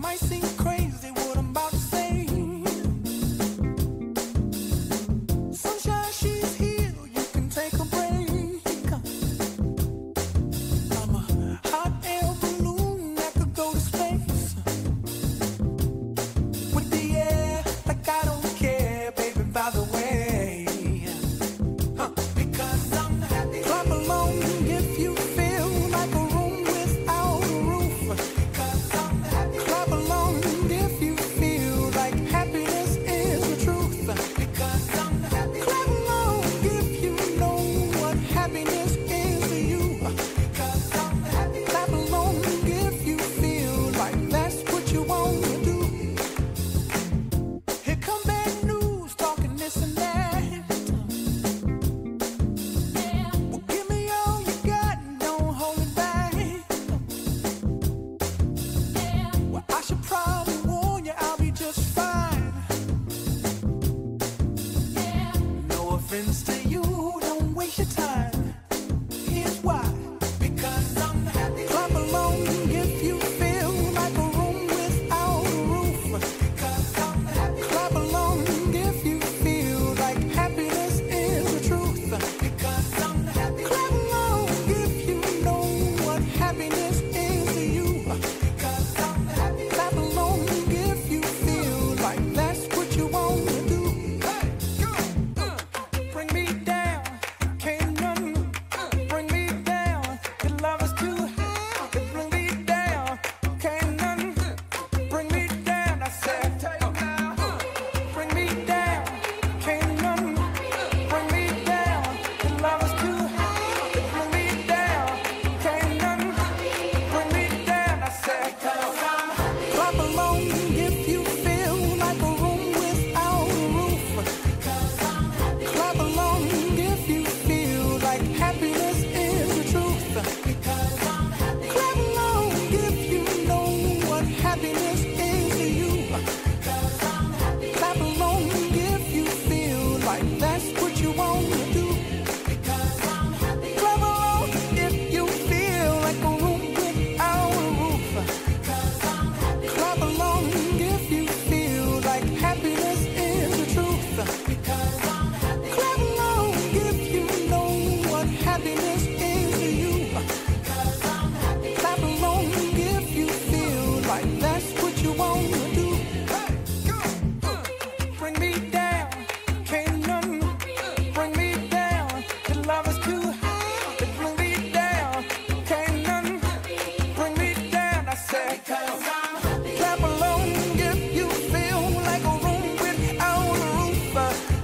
might seem crazy what I'm about to say. Sunshine, she's here, you can take a break. I'm a hot air balloon that could go to space. With the air, like I don't care, baby, by the way. Because I'm happy. Clap along if you feel like a room without a roof. Because I'm happy. Clap along if you feel like happiness is the truth. Because I'm happy. Clap along if you know what happiness is to you. Because I'm happy. Clap along if you feel like that's what you want to do. Here come bad news, talking this and that. Well, give me all you got and don't hold it back. Well, I should probably warn you, I'll be just fine. No offense to you, don't waste your time. Here's why. Because I'm happy. Clap along if you feel like a room without a roof. Because I'm happy. Clap along if you feel like happiness is the truth. Because I'm happy. Clap along if you know what happiness is to you. Because I'm happy. Clap along if you feel like that's what you want to do. Hey, go. Bring me down, can't none bring me down. Your love is too high, it bring me down, can't none bring me down. I said, bring me down, can't none bring me down. Your love is too high, it bring me down, can't none bring me down. I said, clap along if you feel like a room without a roof. Clap along if you feel like happiness is the truth. Clap along if you know what happiness is to you. Clap along if you feel like that's what you want to do. Clap along if you feel like a room without a roof. Clap along if you feel like happiness is the truth. Clap along if you know what happiness is to you. Clap along if you feel like that's what you want to do. Bring me down, can't none bring me down. Your love is too high, it bring me down, can't none bring me down. I said, clap along if you feel like a room without a roof.